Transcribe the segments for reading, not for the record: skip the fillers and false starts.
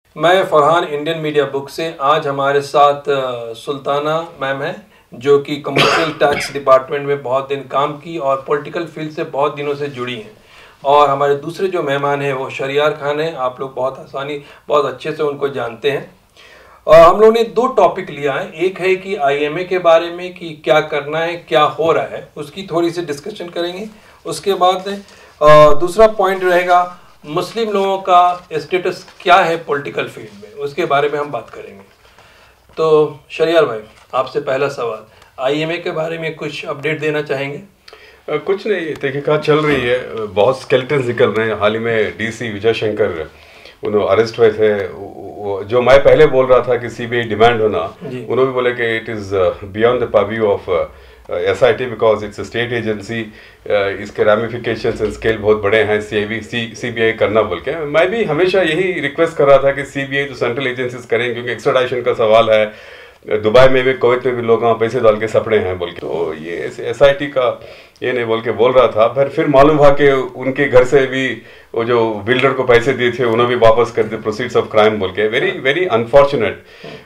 मैं Farhan Indian media book से। आज हमारे साथ सुल्ताना मैम है जो कि कमर्शियल टैक्स डिपार्टमेंट में बहुत दिन काम की और पॉलिटिकल फील्ड से बहुत दिनों से जुड़ी हैं। और हमारे दूसरे जो मेहमान हैं वो शरियार खान हैं। आप लोग बहुत अच्छे से उनको जानते हैं। हम लोगों ने दो टॉपिक लिया है। एक है कि IMA के बारे में कि क्या करना है, क्या हो रहा है, उसकी थोड़ी सी डिस्कशन करेंगे। उसके बाद दूसरा पॉइंट रहेगा मुस्लिम लोगों का स्टेटस क्या है पॉलिटिकल फील्ड में, उसके बारे में हम बात करेंगे। तो शरियार भाई, आपसे पहला सवाल, IMA के बारे में कुछ अपडेट देना चाहेंगे? कुछ नहीं, तहकीकात चल रही है, बहुत स्केलेटन्स निकल रहे हैं। हाल ही में DC विजय शंकर उन्होंने अरेस्ट हुए थे। जो मैं पहले बोल रहा था कि CBI डिमांड होना, उन्होंने भी बोले कि it is beyond the purview of SIT because it's state agency. इसके रामिफिकेशंस एंड स्केल बहुत बड़े हैं, CBI करना बोल के। मैं भी हमेशा यही रिक्वेस्ट कर रहा था कि CBI तो सेंट्रल एजेंसीज करें, क्योंकि एक्स्ट्राडाइशन का सवाल है। दुबई में भी, कुवैत में भी लोग वहाँ पैसे डाल के सपड़े हैं बोल के, तो ये SIT का ये नहीं बोल के बोल रहा था। फिर मालूम हुआ कि उनके घर से भी वो जो बिल्डर को पैसे दिए थे उन्होंने भी वापस कर दिए, प्रोसीड्स ऑफ क्राइम बोल के। Very very unfortunate.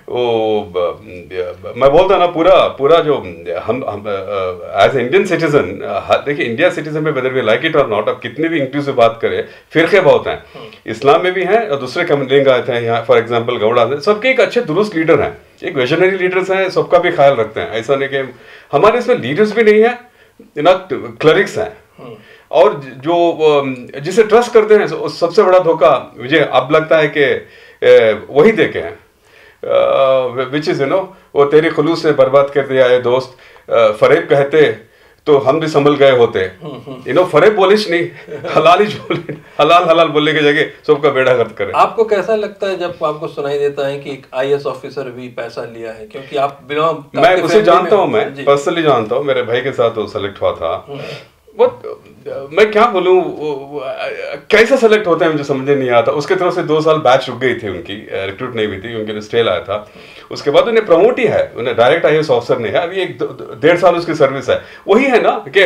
वो मैं बोलता ना, पूरा जो हम एज इंडियन सिटीजन, देखिए इंडिया सिटीजन में वेदर वी लाइक इट और नॉट, अब कितनी भी इंक्लूसिव बात करें, फिरके बहुत हैं, इस्लाम में भी हैं और दूसरे कम्युनिटी आते हैं यहाँ। फॉर एग्जाम्पल गौड़ा है, सबके एक अच्छे दुरुस्त लीडर हैं, एक विजनरी लीडर्स हैं, सबका भी ख्याल रखते हैं। ऐसा नहीं कि हमारे इसमें लीडर्स भी नहीं है ना, क्लरिक्स हैं। और जो जिसे ट्रस्ट करते हैं, सबसे बड़ा धोखा मुझे अब लगता है कि वही देखे हैं, विच इज वो तेरी खुलूस ने बर्बाद कर दिया है दोस्त। फरेब कहते तो हम भी संभल गए होते। फरेब बोलिश नहीं, हलाल ही बोले, हलाल बोलने की जगह सबका बेड़ा गर्क करे। आपको कैसा लगता है जब आपको सुनाई देता है कि एक IAS ऑफिसर भी पैसा लिया है? क्योंकि आप मैं उसे जानता हूँ, मैं पर्सनली जानता हूँ, मेरे भाई के साथ वो सेलेक्ट हुआ था। वो मैं क्या बोलूँ, कैसे सेलेक्ट होते हैं मुझे समझ नहीं आता। उसके तरफ से 2 साल बैच रुक गई थी उनकी, रिक्रूट नहीं हुई थी, उनके लिए स्टेल आया था। उसके बाद उन्हें प्रमोट ही है, उन्हें डायरेक्ट IAS ऑफिसर नहीं है। अभी 1.5 साल उसकी सर्विस है। वही है ना कि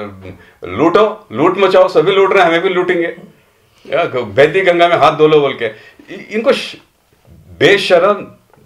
लूट मचाओ, सभी लूट रहे हैं, हमें भी लूटेंगे, वैदिक गंगा में हाथ धो लो बोल के। इनको बेशरम,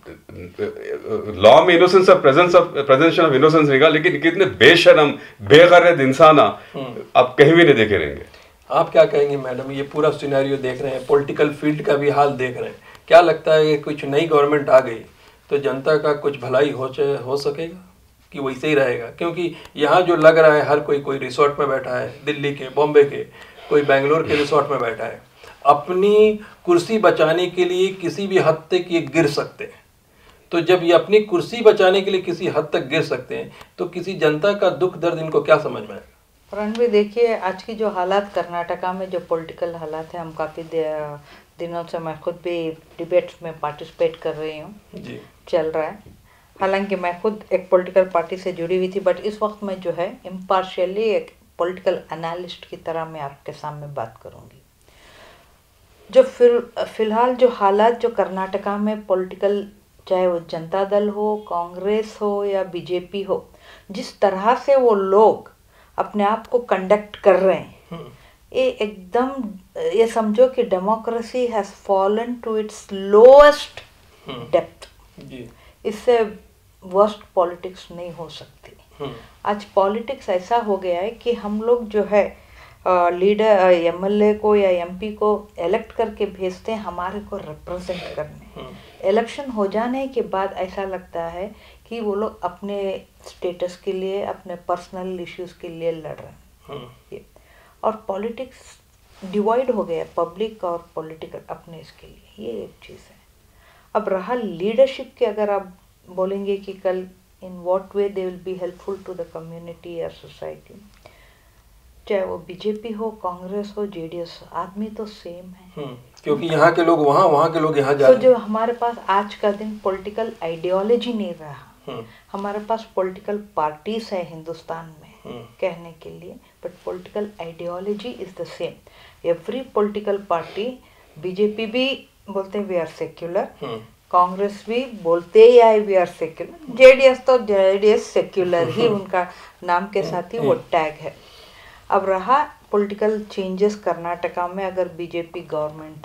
लॉ में इनोसेंस और प्रेजेंशन ऑफ इनोसेंस रहेगा, लेकिन कितने बेशरम बेगैरत इंसान आप कहीं भी नहीं देखे रहेंगे। आप क्या कहेंगे मैडम? ये पूरा सिनेरियो देख रहे हैं, पॉलिटिकल फील्ड का भी हाल देख रहे हैं, क्या लगता है कि कुछ नई गवर्नमेंट आ गई तो जनता का कुछ भलाई हो सकेगा कि वैसे ही रहेगा? क्योंकि यहाँ जो लग रहा है, हर कोई रिसोर्ट में बैठा है, दिल्ली के, बॉम्बे के, कोई बेंगलोर के रिसोर्ट में बैठा है। अपनी कुर्सी बचाने के लिए किसी भी हद तक ये गिर सकते हैं। तो जब ये अपनी कुर्सी बचाने के लिए किसी हद तक गिर सकते हैं, तो किसी जनता का दुख दर्द इनको क्या समझ में आएगा? फरहान भी देखिए, आज की जो हालात कर्नाटका में जो पॉलिटिकल हालात है, हम काफ़ी दिनों से, मैं खुद भी डिबेट्स में पार्टिसिपेट कर रही हूँ जी, चल रहा है। हालांकि मैं खुद एक पॉलिटिकल पार्टी से जुड़ी हुई थी, बट इस वक्त मैं जो है इम्पार्शियली एक पॉलिटिकल एनालिस्ट की तरह मैं आपके सामने बात करूँगी। जो फिलहाल जो हालात जो कर्नाटका में पॉलिटिकल, चाहे वो जनता दल हो, कांग्रेस हो या BJP हो, जिस तरह से वो लोग अपने आप को कंडक्ट कर रहे हैं, ये एकदम, ये समझो कि democracy has fallen to its lowest depth. इससे वर्स्ट पॉलिटिक्स नहीं हो सकती। आज पॉलिटिक्स ऐसा हो गया है कि हम लोग जो है लीडर MLA को या MP को इलेक्ट करके भेजते हैं हमारे को रिप्रेजेंट करने। इलेक्शन हो जाने के बाद ऐसा लगता है कि वो लोग अपने स्टेटस के लिए, अपने पर्सनल इश्यूज के लिए लड़ रहे हैं। और पॉलिटिक्स डिवाइड हो गया, पब्लिक और पॉलिटिकल अपने इसके लिए, ये एक चीज़ है। अब रहा लीडरशिप के, अगर आप बोलेंगे कि कल in what way they will be helpful to the community या सोसाइटी, चाहे वो BJP हो, कांग्रेस हो, JDS हो, आदमी तो सेम है। क्योंकि यहाँ के लोग वहाँ के लोग यहाँ जा रहे हैं। तो जो हमारे पास आज का दिन पॉलिटिकल आइडियोलॉजी नहीं रहा, हमारे पास पॉलिटिकल पार्टीज है हिंदुस्तान में कहने के लिए, but political ideology is the same. Every political party, BJP भी बोलते हैं वी आर सेक्युलर, कांग्रेस भी बोलते ही आए वी आर सेक्युलर, JDS तो JDS सेक्युलर ही उनका नाम के साथ ही वो टैग है। अब रहा पॉलिटिकल चेंजेस कर्नाटका में, अगर BJP गवर्नमेंट आई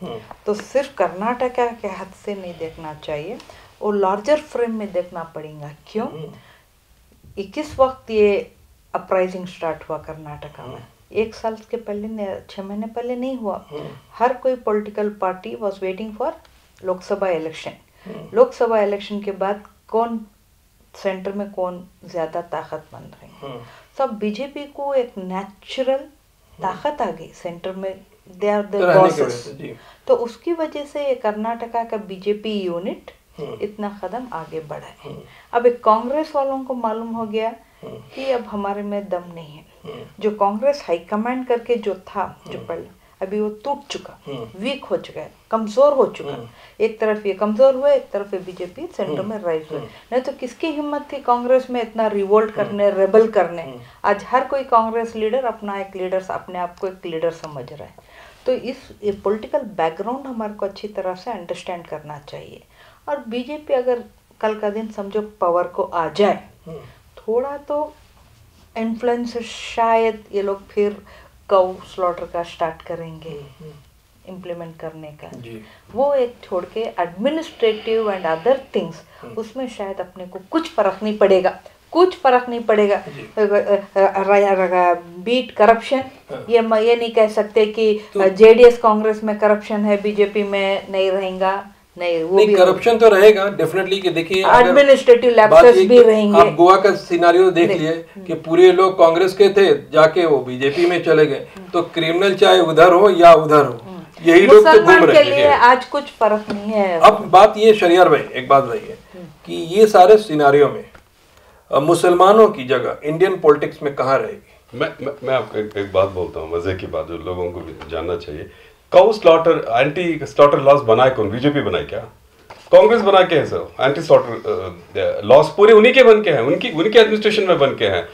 तो सिर्फ कर्नाटका के हाथ से नहीं देखना चाहिए, वो लार्जर फ्रेम में देखना पड़ेगा। क्यों? किस वक्त ये अपराइजिंग स्टार्ट हुआ कर्नाटका में? 1 साल के पहले, 6 महीने पहले नहीं हुआ। हर कोई political party was waiting for Lok Sabha election. Lok Sabha election के बाद कौन सेंटर में कौन ज्यादा ताकतमंद रहे? सब बीजेपी को एक नेचुरल ताकत आ गई सेंटर में, दे आर द बॉसेस। तो उसकी वजह से कर्नाटका का बीजेपी यूनिट इतना कदम आगे बढ़ा है। अब एक कांग्रेस वालों को मालूम हो गया कि अब हमारे में दम नहीं है। जो कांग्रेस हाईकमांड करके जो था, जो पहले, अभी वो टूट चुका, वीक हो चुका है, कमजोर हो चुका। एक तरफ ये कमजोर हुए, एक तरफ ये बीजेपी सेंटर में राइज हुए। नहीं तो किसकी हिम्मत थी कांग्रेस में इतना रिवोल्ट करने, रेबल करने? आज हर कोई कांग्रेस लीडर अपना एक लीडर, अपने आप को एक लीडर समझ रहा है। तो इस पॉलिटिकल बैकग्राउंड हमारे को अच्छी तरह से अंडरस्टैंड करना चाहिए। और बीजेपी अगर कल का दिन समझो पावर को आ जाए, थोड़ा तो इन्फ्लुएंस, शायद ये लोग फिर काउ स्लॉटर का स्टार्ट करेंगे इम्प्लीमेंट करने का। वो एक छोड़ के एडमिनिस्ट्रेटिव एंड अदर थिंग्स, उसमें शायद अपने को कुछ फर्क नहीं पड़ेगा, कुछ फर्क नहीं पड़ेगा। बीट करप्शन, ये नहीं कह सकते कि जेडीएस कांग्रेस में करप्शन है, बीजेपी में नहीं रहेगा। नहीं, वो नहीं, करप्शन तो रहेगा डेफिनेटली। कि देखिए एडमिनिस्ट्रेटिव लैप्सेस भी रहेंगे। आप गोवा का सिनारियो देख लिए कि पूरे लोग कांग्रेस के थे, जाके वो बीजेपी में चले गए। तो क्रिमिनल चाहे उधर हो या उधर हो, यही लोग तो घूम रहे हैं। आज कुछ फर्क नहीं है। अब बात ये शरियार भाई, एक बात भाई है कि ये सारे सिनारियो में मुसलमानों की जगह इंडियन पॉलिटिक्स में कहाँ रहेगी? मैं आपको एक बात बोलता हूँ, मजे की बात जो लोगों को भी जानना चाहिए। Cow slaughter, anti slaughter laws बनाए कौन? बीजेपी बनाए क्या? कांग्रेस बना के है सर। एंटी स्लॉटर लॉस पूरे उन्हीं के बन के हैं, उनके एडमिनिस्ट्रेशन में बन के हैं।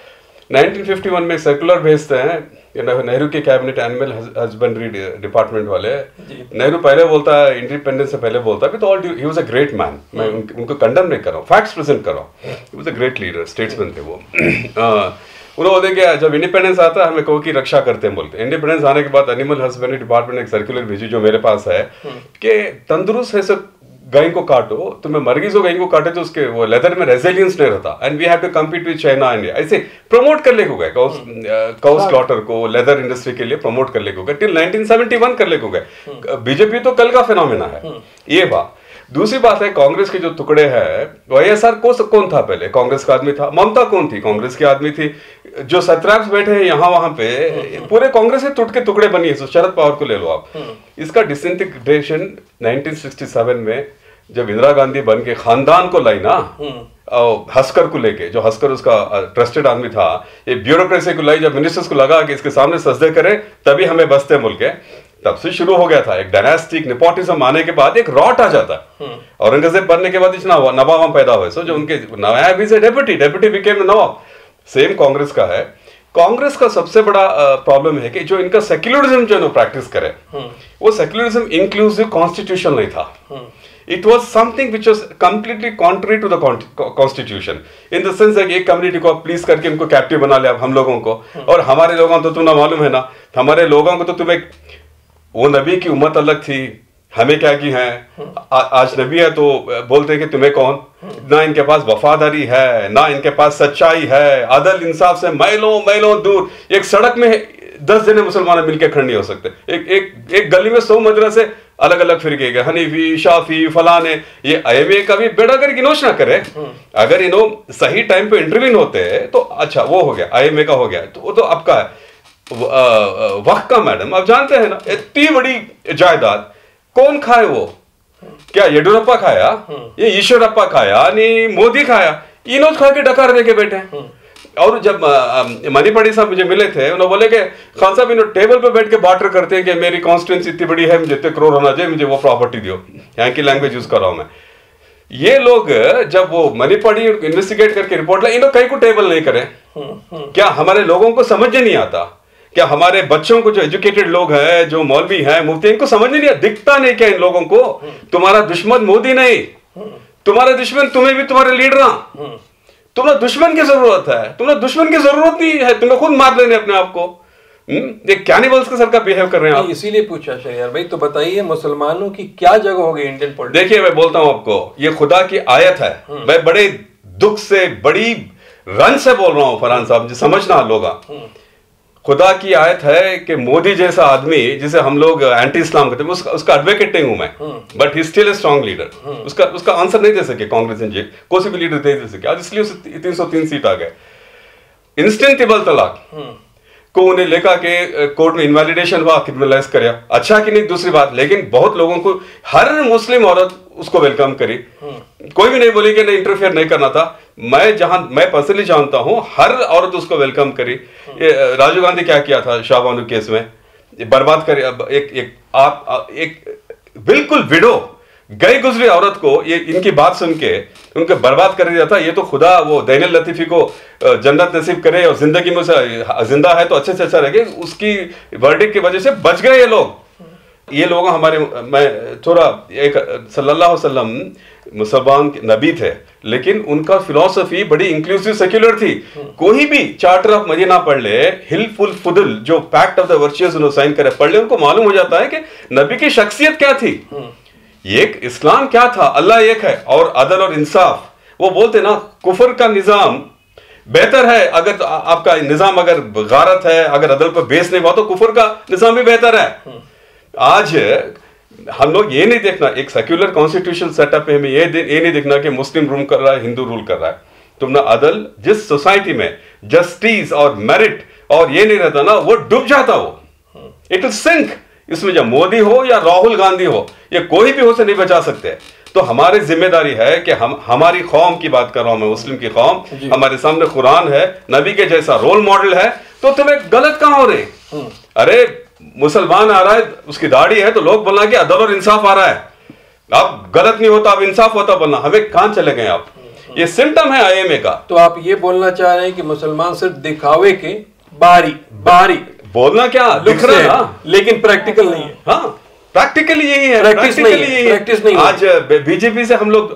1951 में सर्कुलर भेजते हैं नेहरू के कैबिनेट एनिमल हस्बेंड्री डिपार्टमेंट वाले। नेहरू पहले बोलता है, इंडिपेंडेंस से पहले बोलता है, तो all he was a great man. मैं उनको कंडेम नहीं कर रहा हूँ, फैक्ट्स प्रेजेंट कर रहा हूँ। He was a great leader, statesman थे वो। उन्होंने बोलते क्या, जब इंडिपेंडेंस आता है हमें कहो की रक्षा करते हैं बोलते। इंडिपेंडेंस आने के बाद एनिमल हस्बेंड्री डिपार्टमेंट ने एक सर्कुलर भेजी जो मेरे पास है कि तंदुरुस्त है सब गाय को काटो, तुम्हें मर्गीज हो गाय को काटे तो उसके वो लेदर में रेजिलियंस नहीं रहता। And we have to compete with China India. ऐसे प्रमोट कर ले गए काउ स्लॉटर को, लेदर इंडस्ट्री के लिए प्रमोट कर ले गए टिल 1971 कर ले गए। बीजेपी तो कल का फिनोमेना है ये बात। दूसरी बात है, कांग्रेस के जो टुकड़े हैं, वाईएसआर कौन था पहले? कांग्रेस का आदमी था। ममता कौन थी? कांग्रेस की आदमी थी। जो सत्रैप्स बैठे हैं यहाँ वहां पे, पूरे कांग्रेस के टूट के टुकड़े बनी है। शरद पवार को ले लो आप। इसका डिसइंटीग्रेशन 1967 में जब इंदिरा गांधी बन के खानदान को लाई ना, हस्कर को लेके, जो हस्कर उसका ट्रस्टेड आदमी था, ये ब्यूरोक्रेसी को लाई, जब मिनिस्टर्स को लगा कि इसके सामने सजदे करें तभी हमें बसते मुल्क है, तब से शुरू हो गया था। एक डायनास्टिक नेपोटिज्म आने के बाद एक रॉट आ जाता है। औरंगजेब बनने के बाद इतना नवाब पैदा हुए, सो जो उनके nawab is deputy became nawab. Same Congress का है। कांग्रेस का सबसे बड़ा प्रॉब्लम है कि जो इनका सेक्युलरिज्म जो प्रैक्टिस करे, वो सेक्युलरिज्म इंक्लूसिव कॉन्स्टिट्यूशन नहीं था। It was something which was completely contrary to the constitution, in the sense that एक कम्युनिटी को प्लीज करके उनको कैप्टिव बना लिया हम लोगों को, और हमारे लोगों को तो तुम्हें मालूम है ना, हमारे लोगों को तो तुम्हें वो नबी की उम्मत अलग थी, हमें क्या की है, आज नबी है तो बोलते हैं कि तुम्हें कौन, ना इनके पास वफादारी है, ना इनके पास सच्चाई है, अदल इंसाफ से मैलों दूर। एक सड़क में 10 जने मुसलमान मिलकर खड़े नहीं हो सकते। एक गली में 100 मदरसे अलग अलग फिरके गए, हनीफी, शाफी, फलाने। ये IMA का भी बेड़ा करके इनोश ना करे। अगर इनो सही टाइम पे इंटरव्यून होते हैं तो अच्छा, वो हो गया, IMA का हो गया, तो वो तो आपका है वक्त का। मैडम आप जानते हैं ना, इतनी बड़ी जायदाद कौन खाए? वो क्या येडियुरप्पा खाया, ये ईश्वरप्पा खाया, नहीं मोदी खाया? इनो खा के डकार दे के बैठे। और जब मणिपड़ी साहब मुझे मिले थे, उन्होंने बोले कि खान साहब इन्होंने टेबल पे बैठ के बार्टर करते हैं कि मेरी कॉन्स्टिट्यूंसी इतनी बड़ी है, मुझे इतने करोड़ होना चाहिए, मुझे वो प्रॉपर्टी दो। यहाँ की लैंग्वेज यूज कर रहा हूं मैं। ये लोग जब वो मणिपड़ी इन्वेस्टिगेट करके रिपोर्ट लाए, इन लोग कहीं को टेबल नहीं करे। क्या हमारे लोगों को समझ नहीं आता? क्या हमारे बच्चों को, जो एजुकेटेड लोग हैं, जो मौलवी हैं, मुफ्ती, इनको समझ नहीं आता? दिखता नहीं क्या इन लोगों को? तुम्हारा दुश्मन मोदी नहीं, तुम्हारा दुश्मन तुम्हें भी तुम्हारे लीडर। तुम्हें दुश्मन की जरूरत है, तुम्हें दुश्मन की जरूरत नहीं है, तुम्हें खुद मार लेने अपने आप को। ये कैनिबल्स के सर का बिहेव कर रहे हैं आप। इसीलिए पूछा शरियार भाई, तो बताइए मुसलमानों की क्या जगह होगी इंडियन पॉलिटिक्स? देखिए मैं बोलता हूं आपको, ये खुदा की आयत है। मैं बड़े दुख से, बड़ी रन से बोल रहा हूं फरहान साहब, जो समझना लोग, खुदा की आयत है कि मोदी जैसा आदमी जिसे हम लोग एंटी इस्लाम कहते हैं, उसका एडवोकेट नहीं हूं मैं, but he still a strong leader. उसका आंसर नहीं दे सके कांग्रेस ने, कोई से भी लीडर नहीं दे सके आज, इसलिए उसे 303 सीट आ गए। इंस्टेंट तिबल तलाक को उन्हें लेकर के कोर्ट में इनवैलिडेशन हुआ, क्रिमिनलाइज कराया, अच्छा कि नहीं दूसरी बात, लेकिन बहुत लोगों को, हर मुस्लिम औरत उसको वेलकम करी, कोई भी नहीं बोली कि नहीं इंटरफेयर नहीं करना था। मैं पर्सनली जानता हूं हर औरत उसको वेलकम करी। राजीव गांधी क्या किया था शाहबानू केस में, बर्बाद करे। एक बिल्कुल विडो गई गुजरी औरत को ये इनकी बात सुन के उनको बर्बाद कर दिया था। ये तो खुदा वो दैनियल लतीफी को जन्नत नसीब करे और जिंदगी में जिंदा है तो अच्छे से अच्छा रहे, उसकी वर्डिक्ट की वजह से बच गए ये लोग। ये लोग हमारे, मैं थोड़ा एक सल्लल्लाहु अलैहि वसल्लम मुसलमान नबी थे, लेकिन उनका फिलॉसफी बड़ी इंक्लूसिव सेक्युलर थी। कोई भी चार्टर ऑफ मदीना पढ़ ले, हिलफुल फुदल जो पैक्ट ऑफ द वर्चुअस उन्होंने साइन करे, पढ़ ले, उनको मालूम हो जाता है कि नबी की शख्सियत क्या थी, एक इस्लाम क्या था, अल्लाह एक है और अदल और इंसाफ। वो बोलते ना कुफर का निजाम बेहतर है, अगर आपका निजाम अगर गारत है, अगर अदल पर बेस नहीं हुआ तो कुफर का निजाम भी बेहतर है। आज हम लोग ये नहीं देखना, एक सेक्युलर कॉन्स्टिट्यूशन सेटअप में हमें ये नहीं देखना कि मुस्लिम रूल कर रहा है, हिंदू रूल कर रहा है। तुम ना अदल, जिस सोसाइटी में जस्टिस और मेरिट और ये नहीं रहता ना, वो डूब जाता, वो इट विल सिंक। इसमें जब मोदी हो या राहुल गांधी हो, ये कोई भी हो से नहीं बचा सकते। तो हमारी जिम्मेदारी है कि हम, हमारी कौम की बात कर रहा हूं मैं, मुस्लिम की कौम, हमारे सामने कुरान है, नबी के जैसा रोल मॉडल है, तो तुम्हें गलत कहां हो रहे? अरे मुसलमान आ रहा है, उसकी दाढ़ी है, तो लोग बोलना कि अदल और इंसाफ आ रहा है, अब गलत नहीं होता, अब इंसाफ होता बोलना, हमें कहां चले गए आप? ये सिम्टम है IMA का। तो आप ये बोलना चाह रहे हैं कि मुसलमान सिर्फ दिखावे के बाहरी बोलना क्या दिख रहा है ना, लेकिन प्रैक्टिकल नहीं है। हाँ, प्रैक्टिकली यही है, प्रैक्टिस नहीं है। आज बीजेपी से हम लोग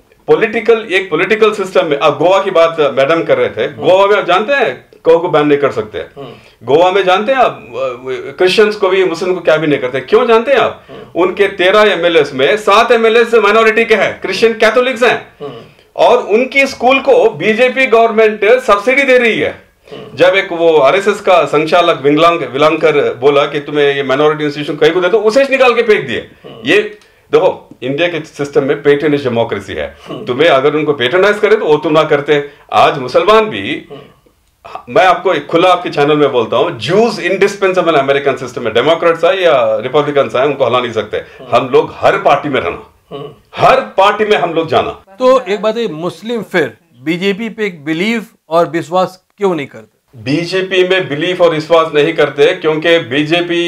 पॉलिटिकल सिस्टम में, अब गोवा की बात मैडम कर रहे थे, गोवा में आप जानते हैं कौ को बैन नहीं कर सकते। गोवा में जानते हैं आप क्रिश्चियंस को भी, मुस्लिम को क्या भी नहीं करते, क्यों जानते हैं आप? उनके 13 MLAs में 7 MLAs माइनॉरिटी के हैं, क्रिश्चियन कैथोलिक्स हैं, और उनकी स्कूल को बीजेपी गवर्नमेंट सब्सिडी दे रही है। जब एक वो RSS का संचालक विलांकर बोला कि तुम्हें ये माइनॉरिटी इंस्टीट्यूशन कहीं को दे, तो उसे निकाल के फेंक दिए। ये देखो, इंडिया के सिस्टम में पेट्रनेज डेमोक्रेसी है, तुम्हें अगर उनको पेट्रनाइज करे तो वो तुम ना करते। आज मुसलमान भी, मैं आपको एक खुला आपके चैनल में बोलता हूं, जूस इंडिस्पेंसेबल अमेरिकन सिस्टम में, डेमोक्रेट्स आए या रिपब्लिकन आए, उनको हला नहीं सकते। हम लोग हर पार्टी में रहना, हर पार्टी में हम लोग जाना। तो एक बात है, मुस्लिम फिर बीजेपी पे एक बिलीव और विश्वास क्यों नहीं करते? बीजेपी में बिलीफ और विश्वास नहीं करते क्योंकि बीजेपी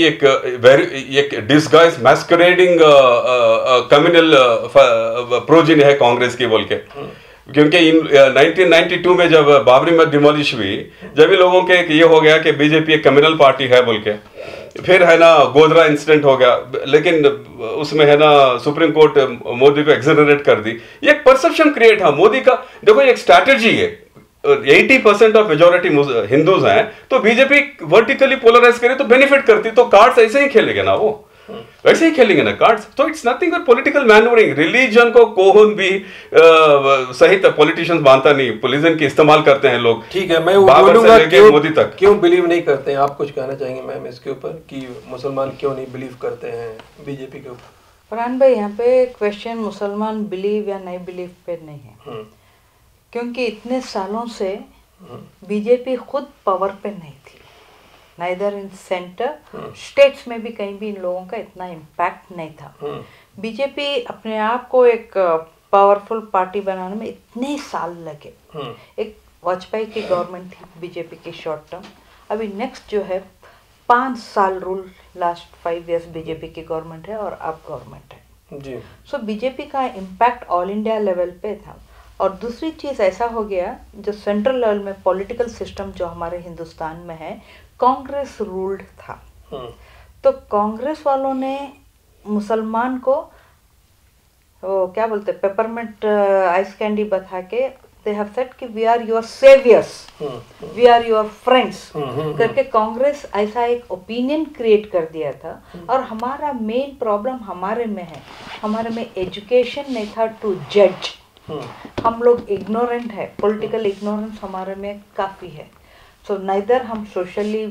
एक डिस्गाइज मैस्करेडिंग कम्युनल प्रोजिन है कांग्रेस की बोल के। क्योंकि 1992 में जब बाबरी मस्जिद डिमोलिश हुई, जब भी लोगों के ये हो गया कि बीजेपी एक कम्युनल पार्टी है बोल के, फिर है ना गोधरा इंसिडेंट हो गया, लेकिन उसमें है ना सुप्रीम कोर्ट मोदी को एक्सोनरेट कर दी। ये एक परसेप्शन क्रिएट है मोदी का। देखो एक स्ट्रैटेजी है, 80% ऑफ मेजोरिटी हिंदूज हैं, तो बीजेपी वर्टिकली पोलराइज करे तो बेनिफिट करती, तो कार्ड्स ऐसे ही खेलेंगे ना, वो वैसे ही खेलेंगे ना कार्ड्स। तो it's nothing but political manoeuvring. Religion को कोहन भी सही पॉलिटिशियंस मानता नहीं, रिलीजन की इस्तेमाल करते हैं लोग। ठीक है, मैं वो बोलूंगा मोदी तक क्यों बिलीव नहीं करते हैं। आप कुछ कहना चाहेंगे मैम इसके ऊपर कि मुसलमान क्यों नहीं बिलीव करते हैं बीजेपी के ऊपर? फरहान भाई, यहाँ पे क्वेश्चन मुसलमान बिलीव या नहीं बिलीव पे नहीं है, क्योंकि इतने सालों से बीजेपी खुद पावर पे नहीं थी, नाइदर इन सेंटर, स्टेट्स में भी कहीं भी इन लोगों का इतना इम्पैक्ट नहीं था। बीजेपी अपने आप को एक पावरफुल पार्टी बनाने में इतने साल लगे। एक वाजपेयी की गवर्नमेंट थी बीजेपी की शॉर्ट टर्म, अभी नेक्स्ट जो है 5 साल रूल, लास्ट 5 इयर्स बीजेपी की गवर्नमेंट है और अब गवर्नमेंट है जी। सो बीजेपी का इम्पैक्ट ऑल इंडिया लेवल पे था। और दूसरी चीज़ ऐसा हो गया, जो सेंट्रल लेवल में पॉलिटिकल सिस्टम जो हमारे हिंदुस्तान में है, कांग्रेस रूल्ड था। तो कांग्रेस वालों ने मुसलमान को वो क्या बोलते पेपरमेंट आइस कैंडी बता के they have said कि we are your saviors, we are your friends करके कांग्रेस ऐसा एक ओपिनियन क्रिएट कर दिया था। और हमारा मेन प्रॉब्लम हमारे में है, हमारे में एजुकेशन नहीं था टू जज। हम लोग इग्नोरेंट है, पॉलिटिकल इग्नोरेंस हमारे में काफ़ी है। सो नाइदर हम सोशली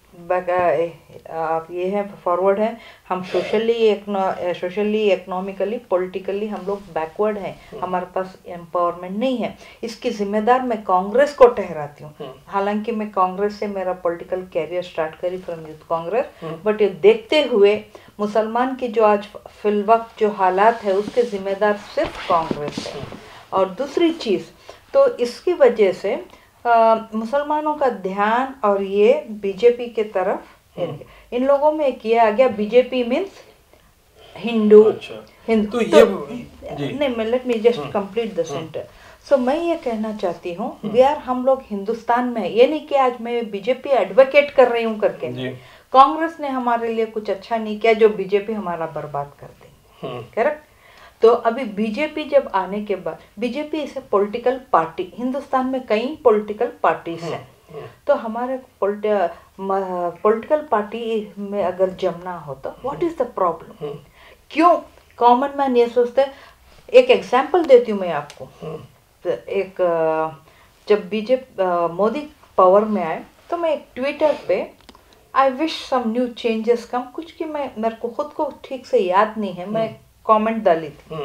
आप ये है फॉरवर्ड है, हम सोशली इकोनॉमिकली पॉलिटिकली हम लोग बैकवर्ड हैं, हमारे पास एम्पावरमेंट नहीं है। इसकी जिम्मेदार मैं कांग्रेस को ठहराती हूँ। हालांकि मैं कांग्रेस से मेरा पॉलिटिकल कैरियर स्टार्ट करी फ्रॉम यूथ कांग्रेस, बट ये देखते हुए मुसलमान की जो आज फिलवक्त जो हालात है उसके जिम्मेदार सिर्फ कांग्रेस है। और दूसरी चीज़ तो इसकी वजह से मुसलमानों का ध्यान और ये बीजेपी के तरफ इन लोगों में किया आ गया। BJP means Hindu. अच्छा। हिंदू तो ये नहीं, let me just complete the centre. So मैं ये कहना चाहती हूँ वी आर, हम लोग हिंदुस्तान में, ये नहीं कि आज मैं बीजेपी एडवोकेट कर रही हूँ करके, कांग्रेस ने हमारे लिए कुछ अच्छा नहीं किया जो बीजेपी हमारा बर्बाद कर देंगे, करेक्ट। तो अभी बीजेपी जब आने के बाद, बीजेपी इसे पॉलिटिकल पार्टी, हिंदुस्तान में कई पॉलिटिकल पार्टीज हैं, तो हमारे पॉलिटिकल पार्टी में अगर जमना हो तो व्हाट इज द प्रॉब्लम? क्यों कॉमन मैन ये सोचते? एक एग्जांपल देती हूँ मैं आपको। एक जब बीजेपी मोदी पावर में आए तो मैं एक ट्विटर पे I wish some new changes come, कुछ कि मैं मेरे को खुद को ठीक से याद नहीं है, मैं कमेंट डाली थी।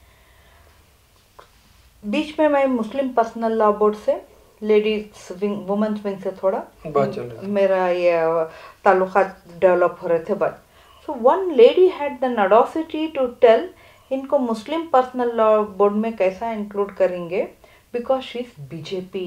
बीच में मैं मुस्लिम पर्सनल लॉ बोर्ड से लेडीज विंग, वुमेन्स विंग से थोड़ा मेरा ये ताल्लुकात डेवलप हो रहे थे। But so one lady had the audacity to tell इनको मुस्लिम पर्सनल लॉ बोर्ड में कैसा इंक्लूड करेंगे because she is BJP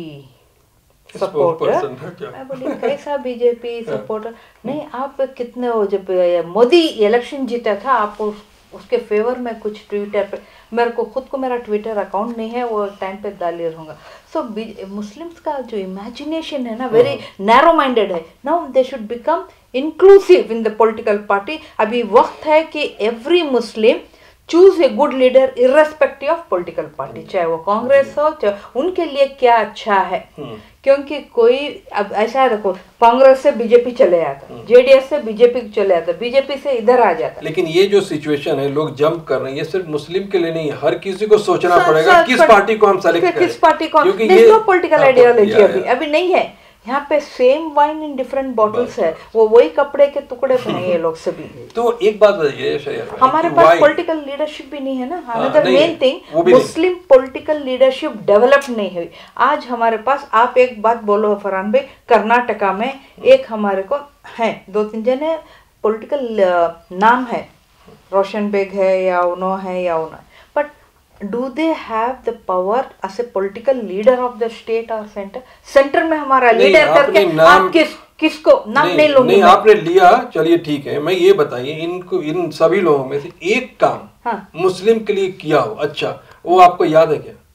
supporter. मैं बोली कैसा बीजेपी सपोर्टर? नहीं, आप कितने हो, जब मोदी इलेक्शन जीता था आप उसके फेवर में कुछ ट्विटर पे, मेरे को खुद को मेरा ट्विटर अकाउंट नहीं है, वो टाइम पे डाले रहूँगा। सो मुस्लिम्स का जो इमेजिनेशन है ना वेरी नैरो माइंडेड है। Now they should become inclusive in the political party. अभी वक्त है कि every Muslim choose a good leader irrespective of political party, चाहे वो कांग्रेस हो, चाहे उनके लिए क्या अच्छा है। क्योंकि कोई अब ऐसा देखो, कांग्रेस से बीजेपी चले जाता, जेडीएस से बीजेपी चले जाता, बीजेपी से इधर आ जाता। लेकिन ये जो सिचुएशन है लोग जंप कर रहे हैं, ये सिर्फ मुस्लिम के लिए नहीं है, हर किसी को सोचना पड़ेगा किस पार्टी को हम सेलेक्ट करें, किस पार्टी को, क्योंकि ये पॉलिटिकल आइडियोलॉजी अभी नहीं है। यहाँ पे same wine in different bottles है, वो वही कपड़े के टुकड़े पहने ये लोग सभी। तो एक बात बताइए शरियार, हमारे पास पॉलिटिकल लीडरशिप भी नहीं है ना। Another main thing, Muslim political leadership develop नहीं हुई। आज हमारे पास, आप एक बात बोलो फरहान भाई, कर्नाटका में एक हमारे को है, 2-3 जने पॉलिटिकल नाम है, रोशन बेग है या उनो है या उनो, but do they have the power as a political leader of the state or center? Centre में हमारा लीडर करके आप किसको नाम नहीं लोगे? नहीं, आपने लिया, चलिए ठीक है। मैं ये बताइए, इनको, इन सभी लोगों में से एक काम मुस्लिम के लिए किया हो अच्छा, वो आपको याद है क्या?